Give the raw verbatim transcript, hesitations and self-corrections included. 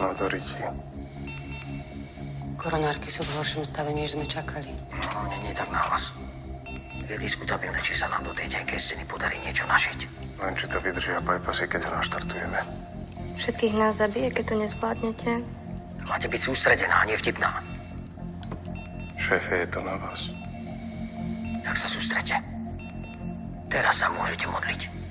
No to riti. Koronárky sú v horšom stave, než sme čakali. No, nie, nie tak nahlas. Je diskutabilné, či sa nám do tej tenkej scény podarí niečo našiť. Len či to vydržia bypassy, keď ho naštartujeme. Všetkých nás zabije, keď to nezvládnete. Máte byť sústredená a nevtipná. Šéfe, je to na vás. Tak sa sústrete. Teraz sa môžete modliť.